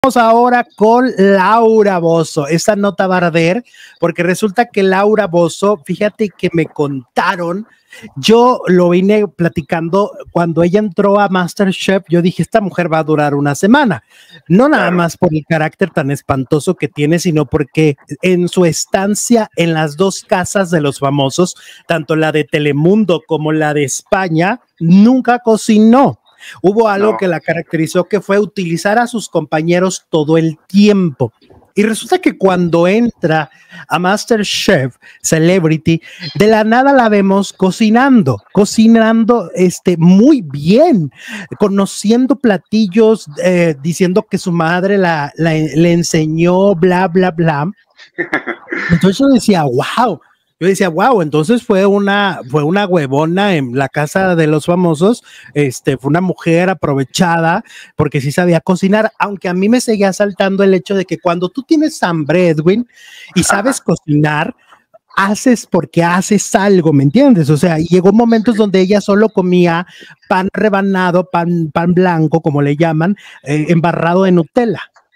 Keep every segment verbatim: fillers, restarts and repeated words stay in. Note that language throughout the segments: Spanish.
Vamos ahora con Laura Bozzo. Esta nota va a arder porque resulta que Laura Bozzo, fíjate que me contaron, yo lo vine platicando cuando ella entró a MasterChef, yo dije, esta mujer va a durar una semana. No nada Claro. más por el carácter tan espantoso que tiene, sino porque en su estancia en las dos casas de los famosos, tanto la de Telemundo como la de España, nunca cocinó. Hubo algo No. que la caracterizó, que fue utilizar a sus compañeros todo el tiempo. Y resulta que cuando entra a MasterChef Celebrity, de la nada la vemos cocinando, cocinando este, muy bien, conociendo platillos, eh, diciendo que su madre la, la, le enseñó, bla, bla, bla. Entonces yo decía, wow. Yo decía, wow, entonces fue una, fue una huevona en la casa de los famosos, este, fue una mujer aprovechada porque sí sabía cocinar, aunque a mí me seguía saltando el hecho de que cuando tú tienes hambre, Edwin, y sabes Ajá. cocinar, haces porque haces algo, ¿me entiendes? O sea, llegó momentos donde ella solo comía pan rebanado, pan, pan blanco, como le llaman, eh, embarrado de Nutella.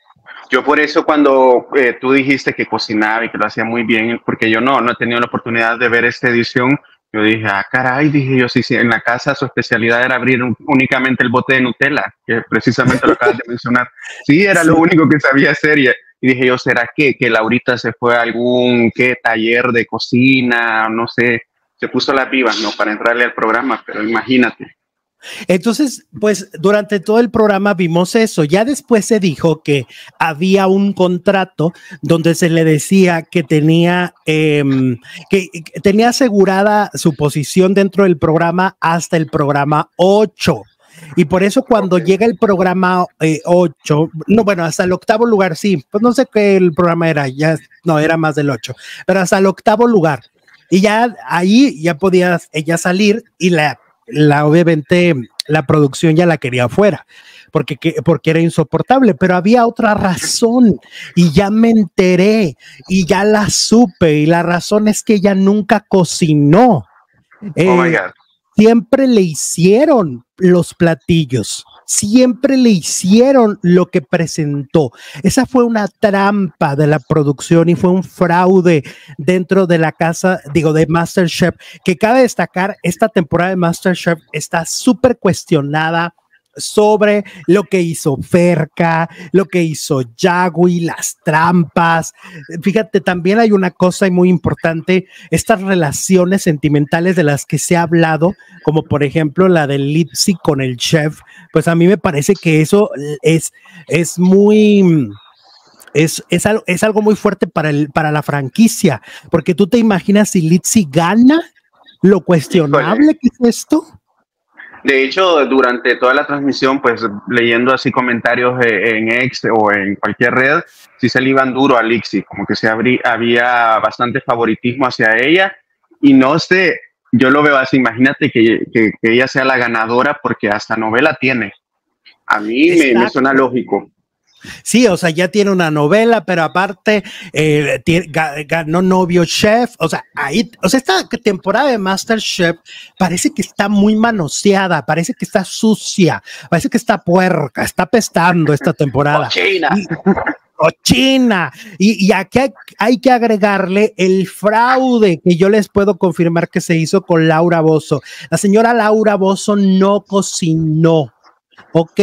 Yo por eso cuando eh, tú dijiste que cocinaba y que lo hacía muy bien, porque yo no, no he tenido la oportunidad de ver esta edición, yo dije, ah, caray, dije yo, sí, sí, en la casa su especialidad era abrir un, únicamente el bote de Nutella, que precisamente lo acabas de mencionar. Sí, era Sí. lo único que sabía hacer y, y dije yo, ¿será que, que Laurita se fue a algún qué, taller de cocina? No sé, se puso las vivas, ¿no? Para entrarle al programa, pero imagínate. Entonces, pues durante todo el programa vimos eso. Ya después se dijo que había un contrato donde se le decía que tenía, eh, que, que tenía asegurada su posición dentro del programa hasta el programa ocho. Y por eso cuando Okay. llega el programa eh, ocho, no, bueno, hasta el octavo lugar, sí, pues no sé qué el programa era, ya no, era más del ocho, pero hasta el octavo lugar. Y ya ahí ya podía ella salir y la la obviamente la producción ya la quería afuera porque, que, porque era insoportable, pero había otra razón y ya me enteré y ya la supe y la razón es que ella nunca cocinó. Oh my Eh, God. siempre le hicieron los platillos, siempre le hicieron lo que presentó. Esa fue una trampa de la producción y fue un fraude dentro de la casa, digo, de MasterChef, que cabe destacar, esta temporada de MasterChef está súper cuestionada sobre lo que hizo Ferca, lo que hizo Yagui, las trampas. Fíjate, también hay una cosa muy importante, estas relaciones sentimentales de las que se ha hablado, como por ejemplo la de Lipsy con el chef, pues a mí me parece que eso es, es muy... Es, es, algo, es algo muy fuerte para, el, para la franquicia, porque tú te imaginas si Lipsy gana lo cuestionable Híjole. que es esto. De hecho, durante toda la transmisión, pues leyendo así comentarios eh, en X o en cualquier red, sí se le iban duro a Lipsy, como que se abrí, había bastante favoritismo hacia ella. Y no sé, yo lo veo así, imagínate que, que, que ella sea la ganadora porque hasta novela tiene. A mí me, me suena lógico. Sí, o sea, ya tiene una novela, pero aparte eh, tiene, ganó Novio Chef, o sea, ahí, o sea, esta temporada de MasterChef parece que está muy manoseada, parece que está sucia, parece que está puerca, está pestando esta temporada. ¡Cochina! Y, cochina. Y, y aquí hay, hay que agregarle el fraude que yo les puedo confirmar que se hizo con Laura Bozzo. La señora Laura Bozzo no cocinó, ¿ok?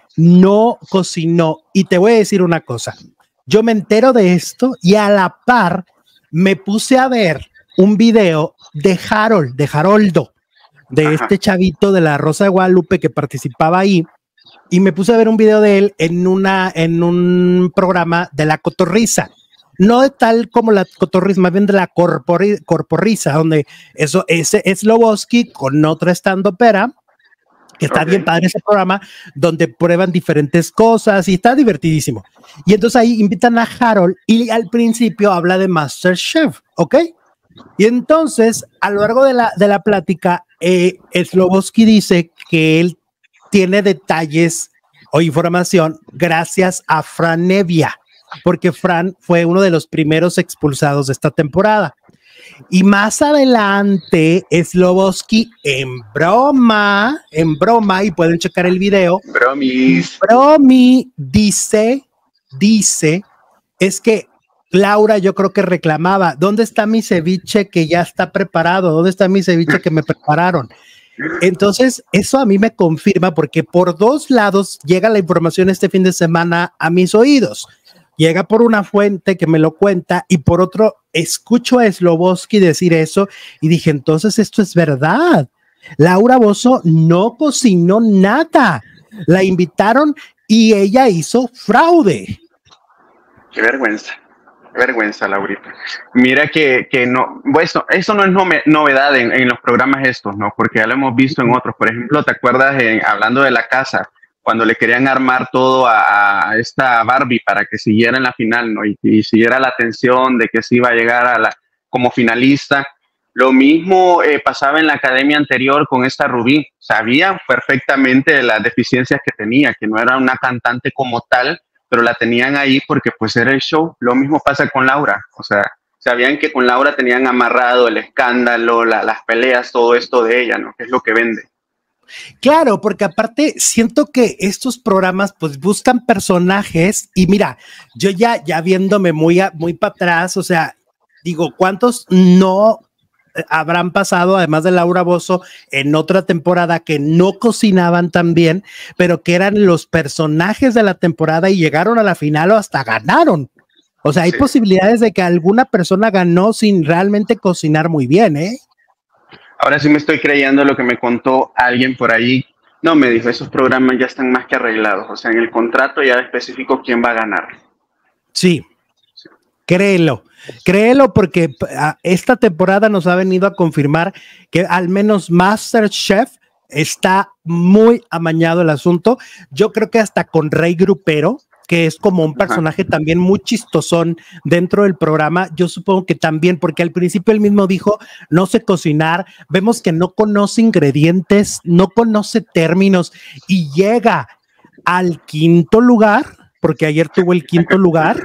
No cocinó. Y te voy a decir una cosa, yo me entero de esto y a la par me puse a ver un video de Harold, de Haroldo, de Ajá. este chavito de la Rosa de Guadalupe que participaba ahí, y me puse a ver un video de él en, una, en un programa de La Cotorrisa. No de tal como La Cotorrisa, más bien de La Corpori, Corporrisa, donde eso, ese es Slobodsky con otra estandopera, que está okay. bien padre ese programa, donde prueban diferentes cosas y está divertidísimo. Y entonces ahí invitan a Harold y al principio habla de MasterChef, ¿ok? Y entonces a lo largo de la, de la plática, eh, Slobodsky dice que él tiene detalles o información gracias a Fran Nevia, porque Fran fue uno de los primeros expulsados de esta temporada. Y más adelante, Slobodsky en broma, en broma, y pueden checar el video. Bromis. Bromi dice dice es que Laura, yo creo que reclamaba, ¿dónde está mi ceviche que ya está preparado? ¿Dónde está mi ceviche que me prepararon? Entonces, eso a mí me confirma porque por dos lados llega la información este fin de semana a mis oídos. Llega por una fuente que me lo cuenta y por otro escucho a Slobodsky decir eso y dije, entonces esto es verdad. Laura Bozzo no cocinó nada. La invitaron y ella hizo fraude. Qué vergüenza. Vergüenza, Laurita. Mira que, que no, bueno, eso no es nove, novedad en, en los programas estos, ¿no? Porque ya lo hemos visto en otros. Por ejemplo, ¿te acuerdas en, hablando de La Casa, cuando le querían armar todo a, a esta Barbie para que siguiera en la final, ¿no? Y, y siguiera la tensión de que se iba a llegar a la, como finalista. Lo mismo eh, pasaba en la academia anterior con esta Rubí. Sabían perfectamente las deficiencias que tenía, que no era una cantante como tal, pero la tenían ahí porque pues era el show. Lo mismo pasa con Laura, o sea, sabían que con Laura tenían amarrado el escándalo, la, las peleas, todo esto de ella, ¿no? Que es lo que vende. Claro, porque aparte siento que estos programas pues buscan personajes y mira, yo ya, ya viéndome muy, muy para atrás, o sea, digo, ¿cuántos no habrán pasado, además de Laura Bozzo, en otra temporada que no cocinaban tan bien, pero que eran los personajes de la temporada y llegaron a la final o hasta ganaron? O sea, hay sí. posibilidades de que alguna persona ganó sin realmente cocinar muy bien, ¿eh? Ahora sí me estoy creyendo lo que me contó alguien por ahí. No, me dijo, esos programas ya están más que arreglados. O sea, en el contrato ya especificó quién va a ganar. Sí. Créelo, créelo porque esta temporada nos ha venido a confirmar que al menos MasterChef está muy amañado el asunto. Yo creo que hasta con Rey Grupero, que es como un personaje Ajá. también muy chistosón dentro del programa, yo supongo que también, porque al principio él mismo dijo, no sé cocinar, vemos que no conoce ingredientes, no conoce términos y llega al quinto lugar, porque ayer tuvo el quinto lugar.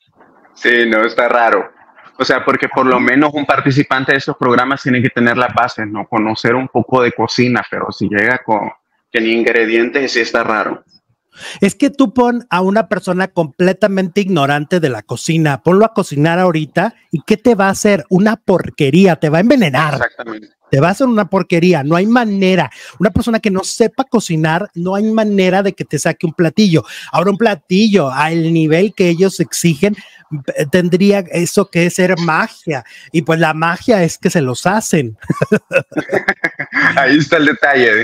Sí, no, está raro. O sea, porque por lo menos un participante de esos programas tiene que tener las bases, ¿no? Conocer un poco de cocina, pero si llega con que ni ingredientes, sí está raro. Es que tú pon a una persona completamente ignorante de la cocina, ponlo a cocinar ahorita y ¿qué te va a hacer? Una porquería, te va a envenenar. Exactamente. Te va a hacer una porquería, no hay manera. Una persona que no sepa cocinar, no hay manera de que te saque un platillo. Ahora un platillo al nivel que ellos exigen, tendría eso que ser magia. Y pues la magia es que se los hacen. Ahí está el detalle.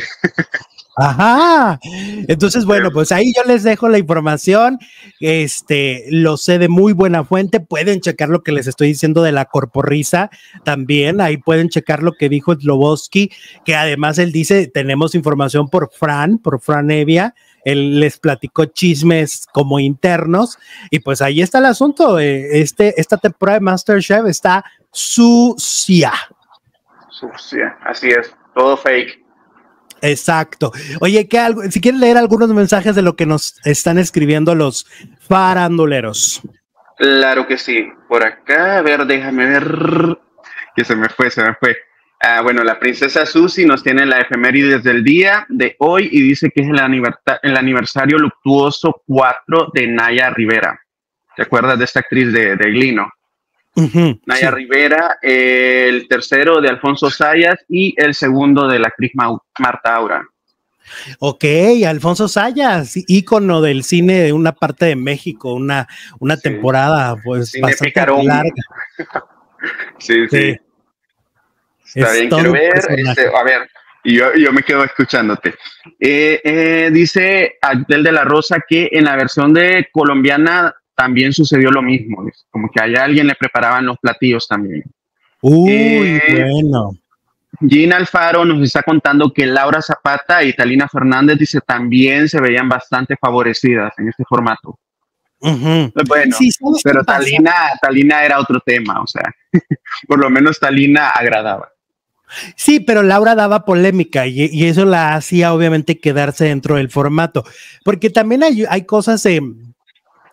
Ajá. Entonces, bueno, pues ahí yo les dejo la información. Este, lo sé de muy buena fuente. Pueden checar lo que les estoy diciendo de la corporrisa también. Ahí pueden checar lo que dijo Slobodsky, que además él dice, tenemos información por Fran, por Fran Evia. Él les platicó chismes como internos. Y pues ahí está el asunto. Este, esta temporada de MasterChef está sucia. Sucia, así es. Todo fake. Exacto. Oye, ¿qué algo? Si quieres leer algunos mensajes de lo que nos están escribiendo los faranduleros. Claro que sí. Por acá, a ver, déjame ver. Que se me fue, se me fue. Ah, bueno, la princesa Susi nos tiene la efemérides del día de hoy y dice que es el, aniversa- el aniversario luctuoso cuatro de Naya Rivera. ¿Te acuerdas de esta actriz de, de Glino? Uh-huh, Naya sí. Rivera, eh, el tercero de Alfonso Sayas y el segundo de la actriz Ma- Marta Aura. Ok, Alfonso Sayas, ícono del cine de una parte de México, una, una sí. temporada pues cine bastante picarón. larga. sí, sí, sí. Está es bien, quiero ver, este, a ver, yo, yo me quedo escuchándote. Eh, eh, dice Abdel de la Rosa que en la versión de colombiana también sucedió lo mismo, como que a alguien le preparaban los platillos también. Uy, eh, bueno. Gina Alfaro nos está contando que Laura Zapata y Talina Fernández, dice, también se veían bastante favorecidas en este formato. Uh-huh. Bueno, sí, pero Talina, Talina era otro tema, o sea, por lo menos Talina agradaba. Sí, pero Laura daba polémica y, y eso la hacía obviamente quedarse dentro del formato, porque también hay, hay cosas... Eh,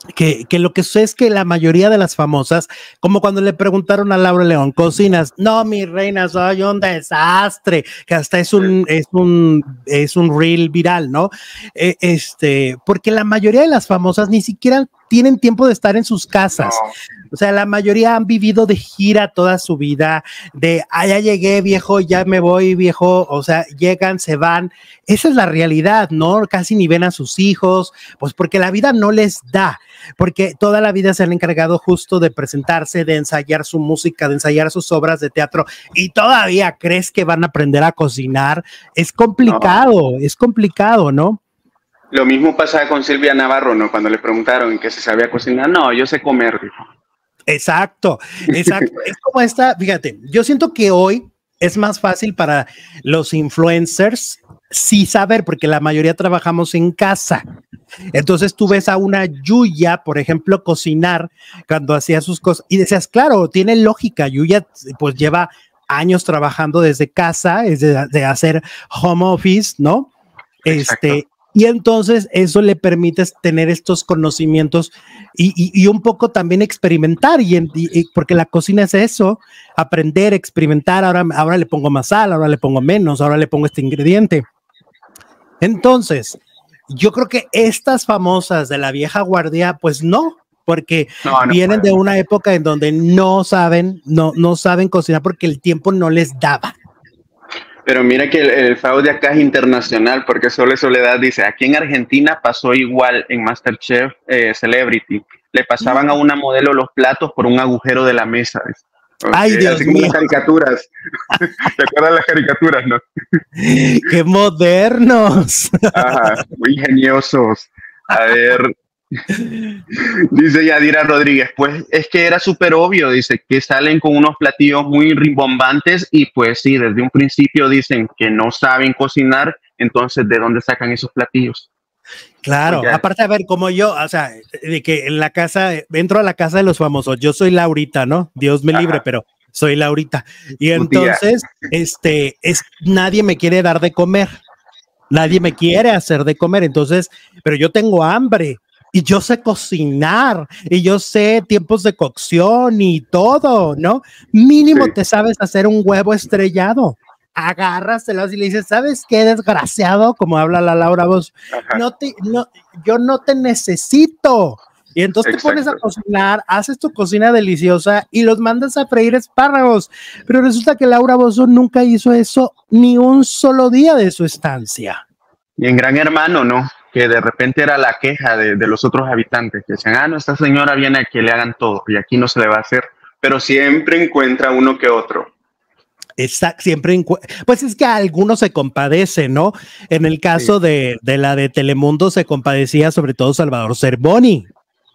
Que, que lo que sé es que la mayoría de las famosas, como cuando le preguntaron a Laura León, ¿cocinas? No, mi reina, soy un desastre, que hasta es un, es un, es un reel viral, ¿no? Eh, este, porque la mayoría de las famosas ni siquiera tienen tiempo de estar en sus casas. No. O sea, la mayoría han vivido de gira toda su vida, de, ah, ya llegué, viejo, ya me voy, viejo, o sea, llegan, se van. Esa es la realidad, ¿no? Casi ni ven a sus hijos, pues porque la vida no les da, porque toda la vida se han encargado justo de presentarse, de ensayar su música, de ensayar sus obras de teatro, y todavía crees que van a aprender a cocinar. Es complicado, no. es complicado, ¿no? Lo mismo pasaba con Silvia Navarro, ¿no? Cuando le preguntaron que si sabía cocinar, no, yo sé comer, dijo. Exacto, exacto. Es como esta, fíjate, yo siento que hoy es más fácil para los influencers sí saber, porque la mayoría trabajamos en casa. Entonces tú ves a una Yuya, por ejemplo, cocinar cuando hacía sus cosas y decías, claro, tiene lógica. Yuya pues lleva años trabajando desde casa, es de, de hacer home office, ¿no? Exacto. Este, y entonces eso le permite tener estos conocimientos y, y, y un poco también experimentar, y, y porque la cocina es eso, aprender, experimentar. Ahora, ahora le pongo más sal, ahora le pongo menos, ahora le pongo este ingrediente. Entonces, yo creo que estas famosas de la vieja guardia, pues no, porque no, no vienen puede. de una época en donde no saben, no, no saben cocinar porque el tiempo no les daba. Pero mira que el, el fraude acá es internacional, porque Sole Soledad dice, aquí en Argentina pasó igual en MasterChef eh, Celebrity. Le pasaban a una modelo los platos por un agujero de la mesa. Okay, ay, Dios así como mío. las caricaturas. ¿Te acuerdas las caricaturas, no? ¡Qué modernos! Ajá, muy ingeniosos. A ver... Dice Yadira Rodríguez, pues es que era súper obvio, dice que salen con unos platillos muy rimbombantes y pues sí, desde un principio dicen que no saben cocinar, entonces ¿de dónde sacan esos platillos? Claro, pues aparte a ver, como yo, o sea, de que en la casa, entro a la casa de los famosos, yo soy Laurita, ¿no? Dios me libre, Ajá. pero soy Laurita. Y entonces, este, es, nadie me quiere dar de comer, nadie me quiere hacer de comer, entonces, pero yo tengo hambre. Y yo sé cocinar, y yo sé tiempos de cocción y todo, ¿no? Mínimo sí. te sabes hacer un huevo estrellado. Agárraselos y le dices, ¿sabes qué, desgraciado? Como habla la Laura Bozo, no te, no, yo no te necesito. Y entonces Exacto. te pones a cocinar, haces tu cocina deliciosa y los mandas a freír espárragos. Pero resulta que Laura Bozo nunca hizo eso ni un solo día de su estancia. Y en Gran Hermano, ¿no? Que de repente era la queja de, de los otros habitantes, que decían, ah, no, esta señora viene a que le hagan todo, y aquí no se le va a hacer, pero siempre encuentra uno que otro. Exacto, siempre, pues es que a algunos se compadece, ¿no? En el caso sí. de, de la de Telemundo se compadecía sobre todo Salvador Cervoni.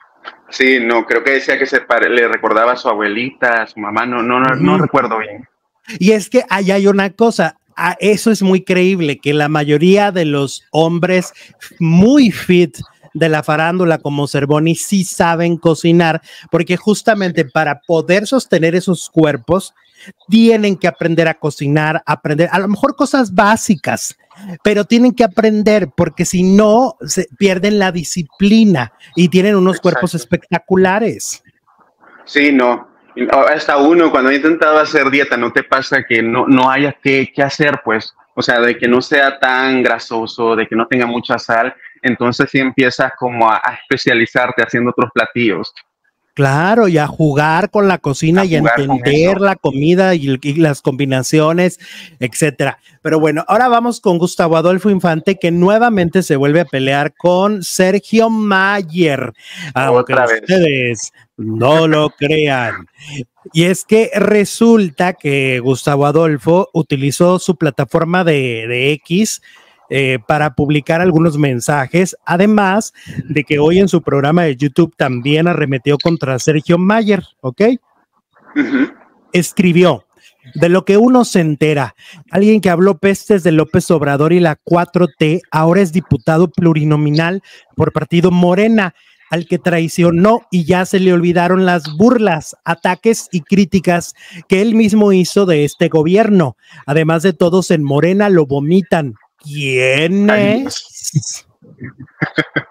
Sí, no, creo que decía que se pare, le recordaba a su abuelita, a su mamá, no, no, no, mm. no recuerdo bien. Y es que ahí hay una cosa, Ah, eso es muy creíble, que la mayoría de los hombres muy fit de la farándula como Cervoni sí saben cocinar, porque justamente para poder sostener esos cuerpos tienen que aprender a cocinar, aprender a lo mejor cosas básicas, pero tienen que aprender porque si no se pierden la disciplina y tienen unos Exacto. cuerpos espectaculares. Sí, no. Hasta uno cuando ha intentado hacer dieta, ¿no te pasa que no, no haya que, que hacer, pues? O sea, de que no sea tan grasoso, de que no tenga mucha sal, entonces sí empiezas como a, a especializarte haciendo otros platillos. Claro, y a jugar con la cocina a y a entender la comida y, y las combinaciones, etcétera. Pero bueno, ahora vamos con Gustavo Adolfo Infante, que nuevamente se vuelve a pelear con Sergio Mayer, aunque Otra ustedes vez. no lo crean. Y es que resulta que Gustavo Adolfo utilizó su plataforma de, de X Eh, para publicar algunos mensajes, además de que hoy en su programa de YouTube también arremetió contra Sergio Mayer, ¿ok? Uh-huh. Escribió, de lo que uno se entera, alguien que habló pestes de López Obrador y la cuatro T, ahora es diputado plurinominal por partido Morena, al que traicionó y ya se le olvidaron las burlas, ataques y críticas que él mismo hizo de este gobierno. Además de todos en Morena lo vomitan. ¿Quién es?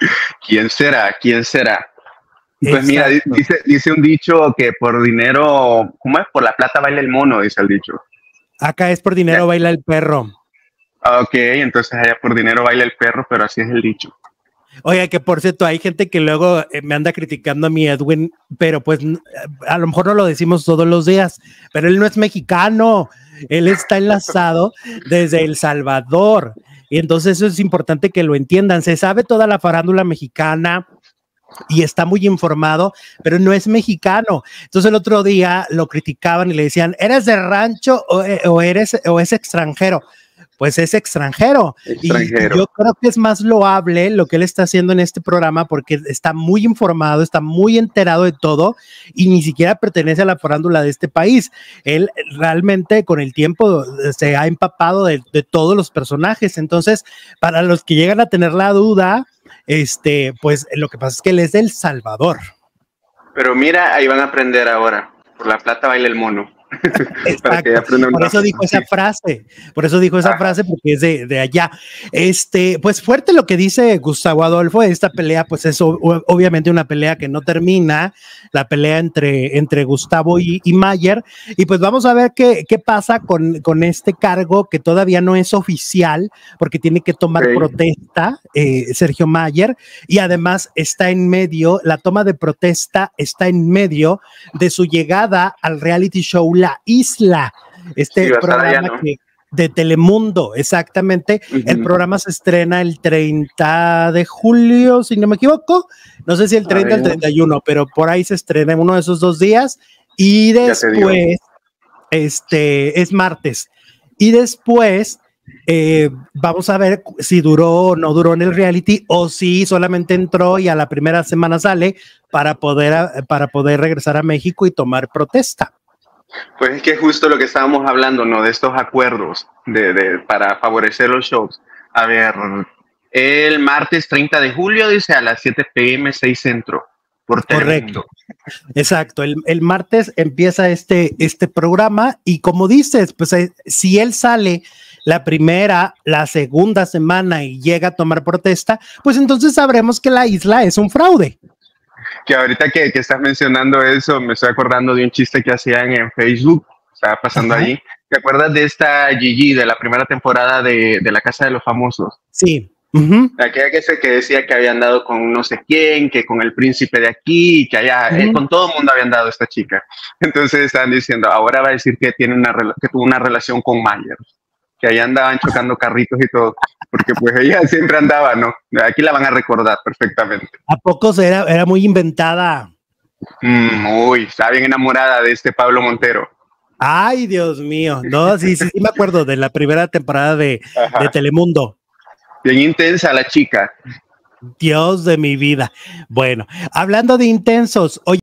¿Quién será? ¿Quién será? Pues Exacto. mira, dice, dice un dicho que por dinero, ¿cómo es? Por la plata baila el mono, dice el dicho. Acá es por dinero baila el perro. Ok, entonces allá por dinero baila el perro, pero así es el dicho. Oiga, que por cierto, hay gente que luego eh, me anda criticando a mi Edwin, pero pues a lo mejor no lo decimos todos los días, pero él no es mexicano, él está enlazado desde El Salvador, y entonces eso es importante que lo entiendan. Se sabe toda la farándula mexicana y está muy informado, pero no es mexicano. Entonces el otro día lo criticaban y le decían, ¿eres de rancho o, o eres o es extranjero? Pues es extranjero. extranjero. Y yo creo que es más loable lo que él está haciendo en este programa porque está muy informado, está muy enterado de todo y ni siquiera pertenece a la farándula de este país. Él realmente con el tiempo se ha empapado de, de todos los personajes. Entonces, para los que llegan a tener la duda, este, pues lo que pasa es que él es de El Salvador. Pero mira, ahí van a aprender ahora. Por la plata baila el mono. Para que por eso dijo esa frase, por eso dijo esa Ajá. frase, porque es de, de allá. Este, pues fuerte lo que dice Gustavo Adolfo. Esta pelea, pues es o, obviamente una pelea que no termina, la pelea entre, entre Gustavo y, y Mayer. Y pues vamos a ver qué, qué pasa con, con este cargo que todavía no es oficial, porque tiene que tomar sí. protesta eh, Sergio Mayer, y además está en medio, la toma de protesta está en medio de su llegada al reality show La Isla, este sí, programa allá, ¿no? que, de Telemundo, exactamente. Uh-huh. El programa se estrena el treinta de julio, si no me equivoco, no sé si el treinta o el treinta y uno, pero por ahí se estrena uno de esos dos días, y después, este, es martes, y después eh, vamos a ver si duró o no duró en el reality, o si solamente entró y a la primera semana sale para poder, para poder regresar a México y tomar protesta. Pues es que justo lo que estábamos hablando, ¿no? De estos acuerdos de, de, para favorecer los shows. A ver, el martes treinta de julio, dice, a las siete pe eme, seis Centro, por Telemundo. Correcto. Exacto. El, el martes empieza este, este programa y como dices, pues eh, si él sale la primera, la segunda semana y llega a tomar protesta, pues entonces sabremos que La Isla es un fraude. Que ahorita que, que estás mencionando eso, me estoy acordando de un chiste que hacían en Facebook, estaba pasando Ajá. ahí. ¿Te acuerdas de esta Gigi de la primera temporada de, de La Casa de los Famosos? Sí. Uh-huh. Aquella que, se, que decía que habían dado con no sé quién, que con el príncipe de aquí, que allá, uh-huh. eh, con todo el mundo habían dado esta chica. Entonces estaban diciendo, ahora va a decir que, tiene una, que tuvo una relación con Mayer, que allá andaban chocando carritos y todo, porque pues ella siempre andaba, ¿no? Aquí la van a recordar perfectamente. ¿A poco era, era muy inventada? Mm, uy, estaba bien enamorada de este Pablo Montero. Ay, Dios mío, no, sí, sí, sí me acuerdo de la primera temporada de, de Telemundo. Bien intensa la chica. Dios de mi vida. Bueno, hablando de intensos, oye,